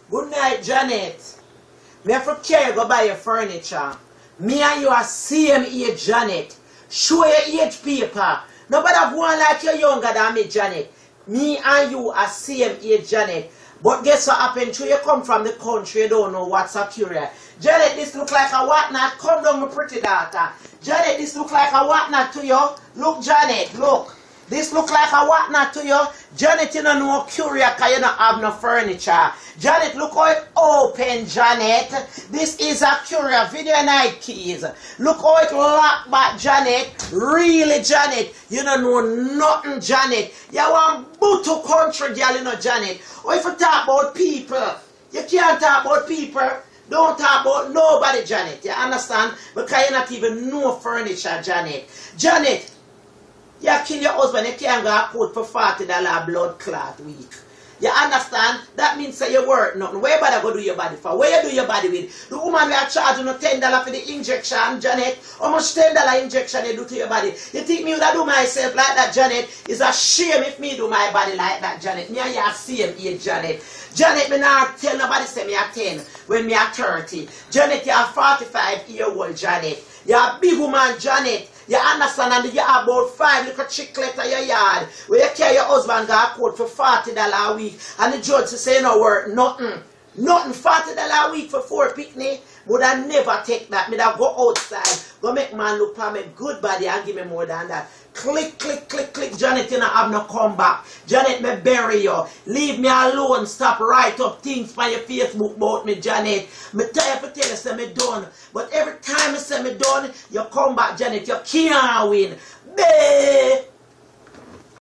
Good night, Janet. Me have to carry you go buy your furniture. Me and you are same age, Janet. Show your age paper. Nobody go on like you're younger than me, Janet. Me and you are same age, Janet. But guess what happened to you? You come from the country, you don't know what's a curia. Janet, this look like a whatnot. Come down, my pretty daughter. Janet, this look like a whatnot to you. Look, Janet, look. This look like a whatnot to you. Janet, you don't know curia because you don't have no furniture. Janet, look how it open, Janet. This is a curia video night keys. Look how it lock back, Janet. Really, Janet. You don't know nothing, Janet. You want Butu country, girl, you know, Janet. Or if you talk about people, you can't talk about people. Don't talk about nobody, Janet. You understand? Because you not even know furniture, Janet. Janet, you kill your husband, you can't go a court for $40 blood clot week. You understand? That means that you work nothing. Where you better go do your body for? Where you do your body with? The woman we are charging you $10 for the injection, Janet. How much $10 injection you do to your body? You think me would do myself like that, Janet? It's a shame if me do my body like that, Janet. Me and you are same age, Janet. Janet, me not tell nobody say me are 10 when me are 30. Janet, you are 45-year-old, Janet. You are a big woman, Janet. You understand? And you have about 5 little chicklets in your yard where you carry your husband go a court for $40 a week and the judge say no work, nothing. Nothing, $40 a week for 4 picnic. Would I never take that? Me that go outside, go make man look for me good body and give me more than that. Click, click, click, click. Janet, you don't have no comeback. Janet, me bury you. Leave me alone. Stop write up things on your Facebook about me, Janet. Me tired to tell you say me done. But every time I say me done, you come back, Janet. You can't win. Bae.